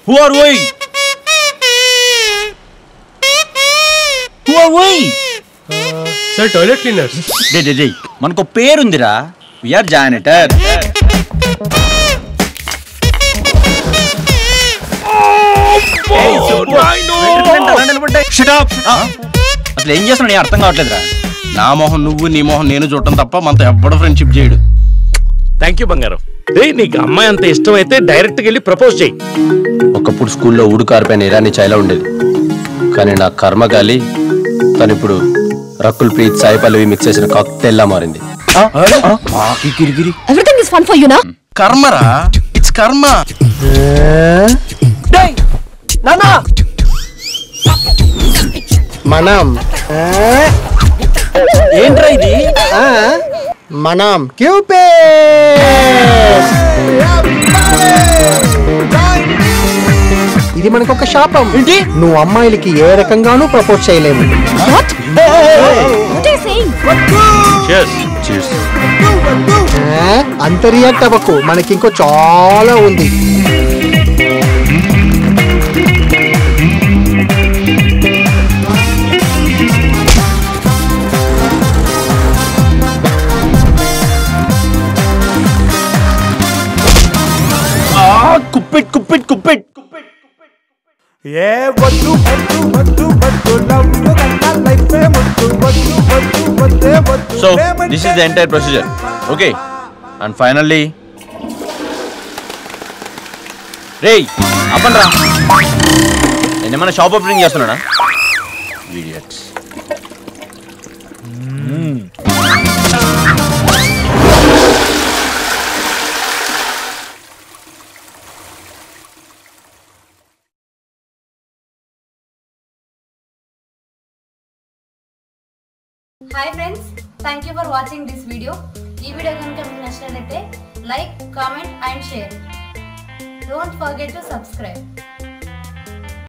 Who are we? Who are we? Sir, toilet cleaners. Dey. మనకు పేరుందిరా. We are janitor. అసలు ఏం చేస్తున్నా అర్థం కావట్లేదురా. నా మొహం నువ్వు, నీ మొహం నేను చూడటం తప్ప మనతో ఎవ్వడు ఫ్రెండ్షిప్ చేయడు. థ్యాంక్ యూ బంగారం. నీకు అమ్మాయి అంత ఇష్టం అయితే డైరెక్ట్ గా వెళ్ళి ప్రపోజ్ చేయి. ఒకప్పుడు స్కూల్లో ఊడు కారిపోయిన ఇరానీ చాయ్లా ఉండేది, కానీ నా కర్మగాలి తను ఇప్పుడు రకుల్ ప్రీత్ సాయి పల్లవి మిక్స్ చేసిన కాక్టైల్ లా మారింది. Everything is fun for you, na? కర్మరా, ఇట్స్ కర్మ. మనం ఏంట్రా ఇది? మనం క్యూపిడ్. ఇది మనకు ఒక శాపం. నువ్వు అమ్మాయిలకి ఏ రకంగానూ ప్రపోజ్ చేయలేము. What are you saying? Cheers. అంత రియాక్ట్ అవ్వకు, మనకి ఇంకో చాలా ఉంది. కుప్పిట్. So this is the entire procedure. Okay, and finally, రేయ్ అప్పండ్రా, నేను ఏమైనా షాప్ ఓపెనింగ్ చేస్తున్నానా? Idiots. Hi friends, thank you for watching this video. ఈ వీడియో కనుక మీకు నచ్చినట్లయితే like, comment and share. Don't forget to subscribe.